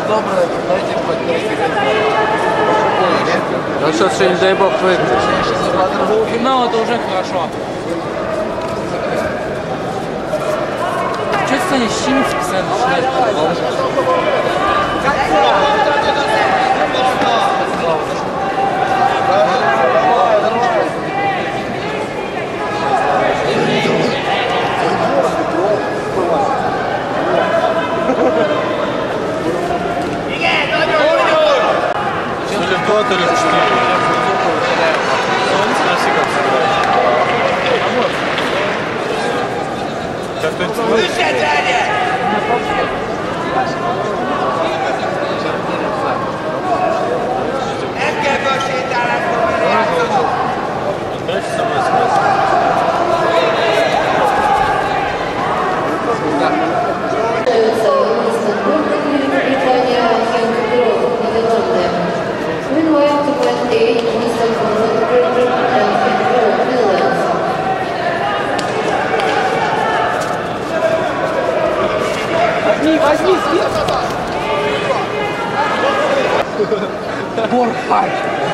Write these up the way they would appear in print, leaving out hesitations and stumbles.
доброе, дайте поднять. Ну что, не дай бог выиграть. Полуфинал это уже хорошо. Что ты станешь щемиться постоянно начинает? То ли в 4. Спроси, как сыграть. Сейчас кто-нибудь выше, дальше самое смысл. Возьми, Борхай.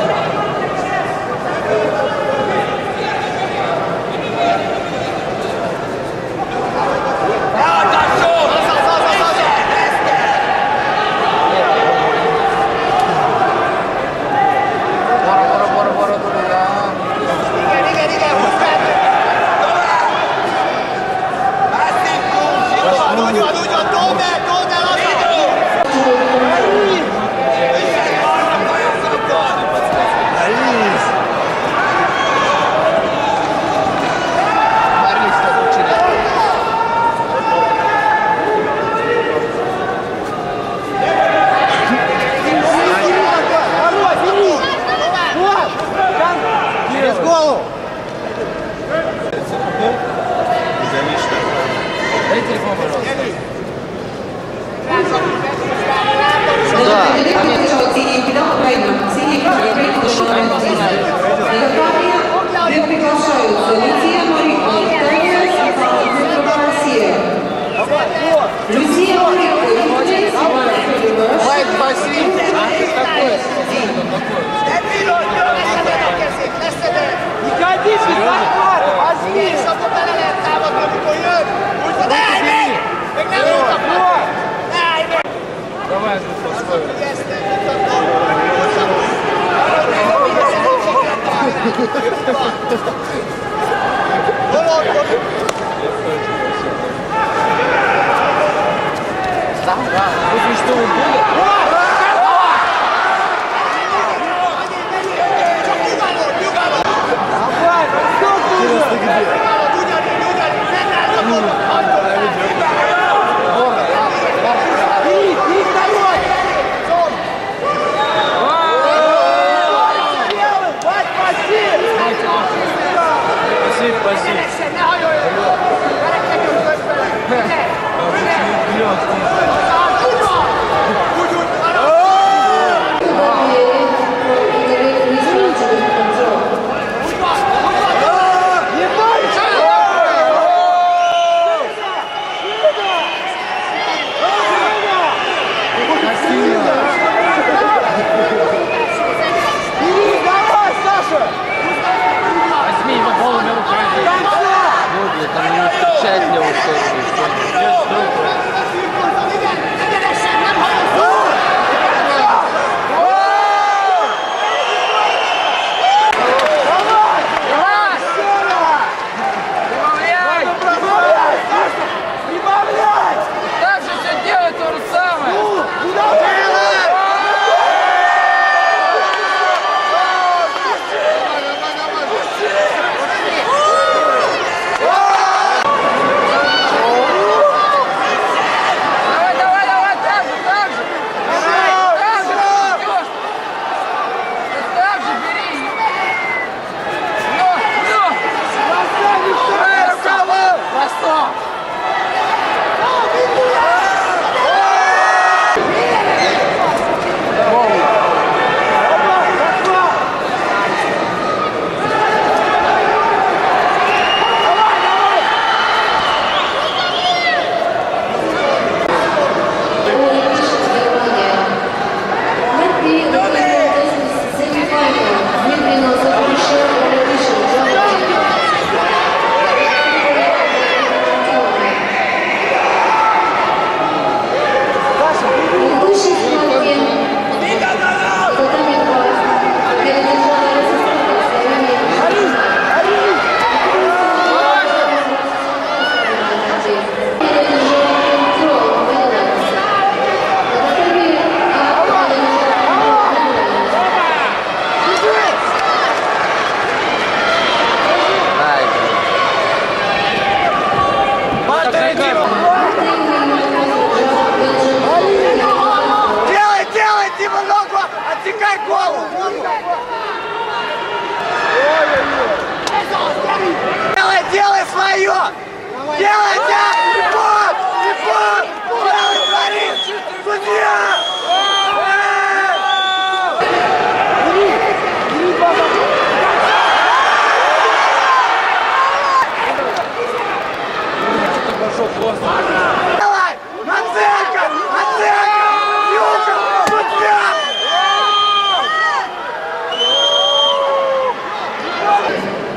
Дай телефон, пожалуйста. Лайк, спасибо. Не годись, возьми. Давай,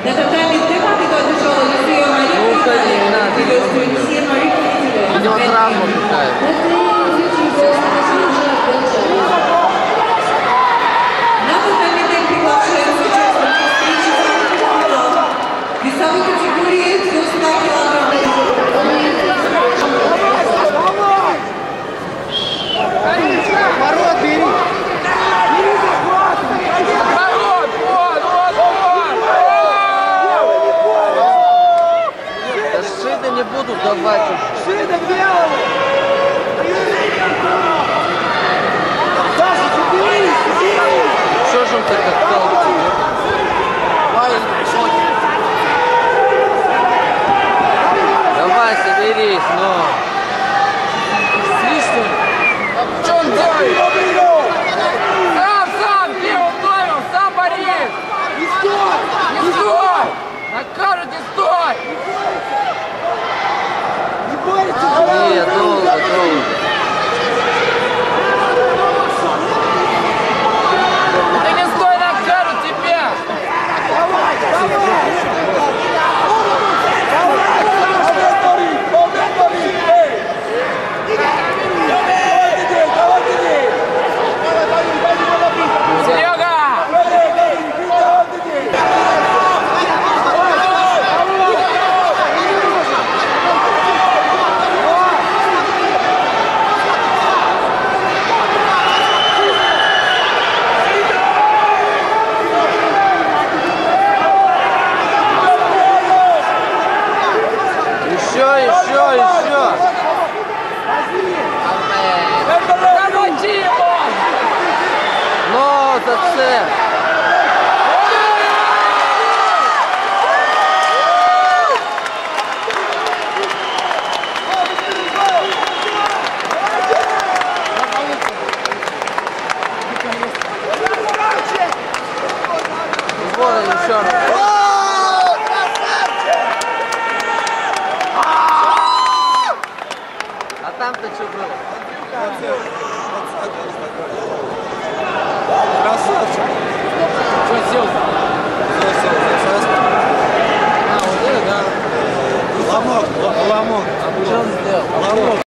На татами дыма зашел, если ее Мария видео все Мария. Видимо, травма какая-то. На татами дым приглашаем участвовать в встрече весовой категории до 100 килограмм. Ворот бери! Да шиды не буду давать уже. Шида белого! Даша, соберись! Что же он так отдал тебе? Давай, соберись, но. Слишком! Что он делает? Сам! Где он вдвоем? Сам Борис! Не стой! Не стой! Накажут, не стой! Не бойся! Нет, долго. Ты не стой, накажут тебя! Серега! Еще. Замочи его! Но, це. Вот еще раз. А там-то что было? Красавчик. Что сделал? А, вот это, да. Ломок. Что он сделал? Ломок.